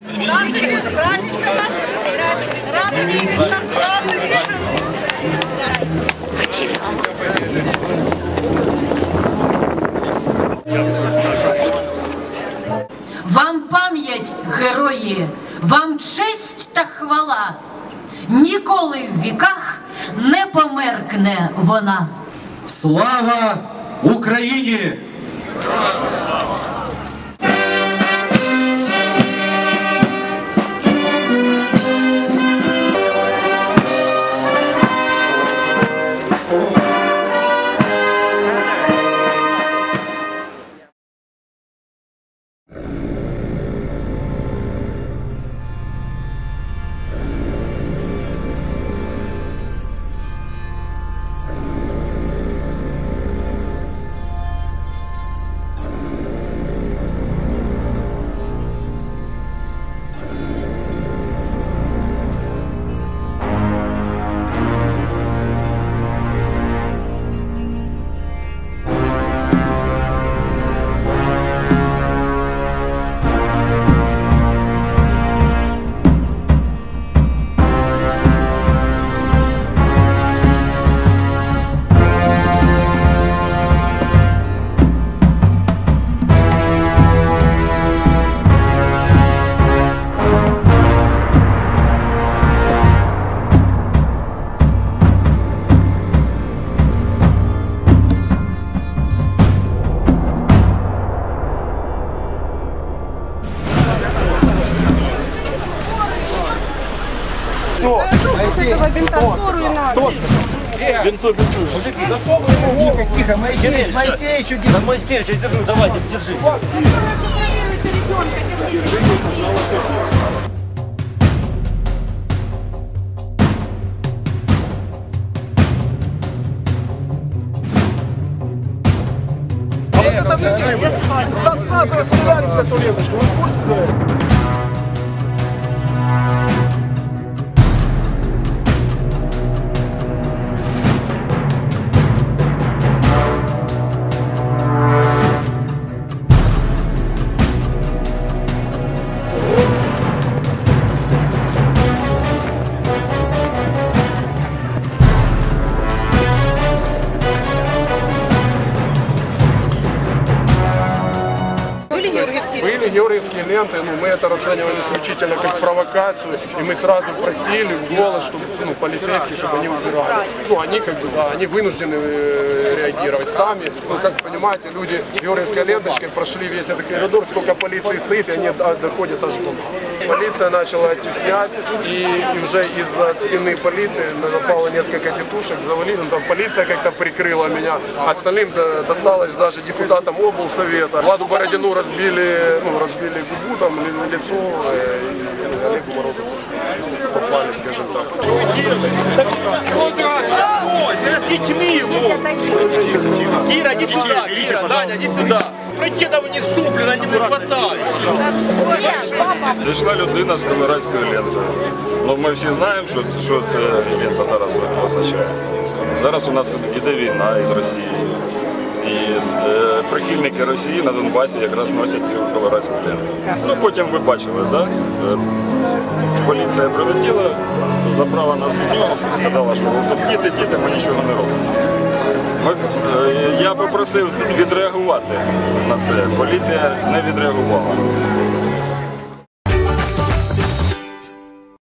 Вам пам'ять, герої, вам честь та хвала. Ніколи в віках не померкне вона. Слава Україні! Бинту. Тихо, Моисеевич, Да, Моисеевич, я держу, давайте, держи. а вот это вы сразу расстреляли за эту ленточку, вы в курсе за это? Были георгиевские ленты, мы это расцениваем исключительно как провокацию, и мы сразу просили в голос, чтобы полицейские, чтобы они убирали. Они они вынуждены реагировать сами. Как понимаете, люди георгиевской ленточкой прошли весь этот коридор, сколько полиции стоит, и они доходят аж до нас. Полиция начала оттеснять, и уже из-за спины полиции напало несколько тетушек, завалили, там полиция как-то прикрыла меня, остальным досталось даже депутатам облсовета. Владу Бородину разбили губу, там, лицо, и Олегу Морозу попали, скажем так. С детьми его! Кира, иди сюда, Кира, Даня, иди сюда! Пройди там внизу, блин, они не хватают! Дійшла людина з колорадською лентою. Ми всі знаємо, що ця лента зараз означає. Зараз у нас іде війна із Росією. І прихильники Росії на Донбасі якраз носять цю колорадську ленту. Потім ви бачили, так? Поліція прилетіла, забрала нас від нього, сказала, що тут діти, ми нічого не робимо. Я попросив відреагувати на це, поліція не відреагувала.